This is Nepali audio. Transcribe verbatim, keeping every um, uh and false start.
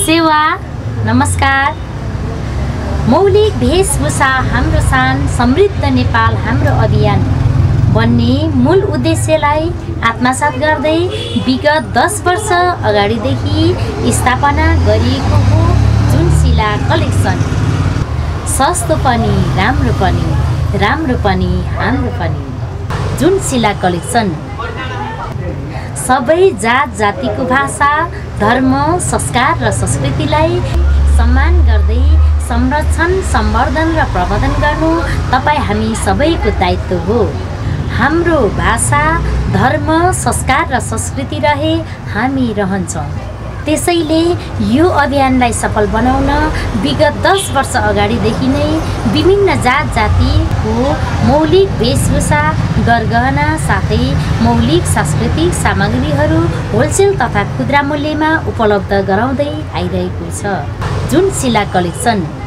सेवा नमस्कार। मौलिक वेशभूषा हाम्रो शान, समृद्ध नेपाल हाम्रो अभियान भन्ने मूल उद्देश्यलाई आत्मसात गर्दै विगत दस वर्ष अगाडिदेखि स्थापना गरिएको हो जुनसिला कलेक्सन। सस्तो पनि राम्रो पनि राम्रो पनि हाम्रो पनि जुनसिला कलेक्सन। सबै जात जातिको भाषा, धर्म, संस्कार र संस्कृतिलाई सम्मान गर्दै संरक्षण, सम्वर्धन र प्रवर्धन गर्नु तपाईँ हामी सबैको दायित्व हो। हाम्रो भाषा, धर्म, संस्कार र संस्कृति रहे हामी रहन्छौँ। त्यसैले यो अभियानलाई सफल बनाउन विगत दस वर्ष अगाडिदेखि नै विभिन्न जात जातिको मौलिक वेशभूषा, गरगहना साथै मौलिक सांस्कृतिक सामग्रीहरू होलसेल तथा खुद्रा मूल्यमा उपलब्ध गराउँदै आइरहेको छ जुनसिला कलेक्सन।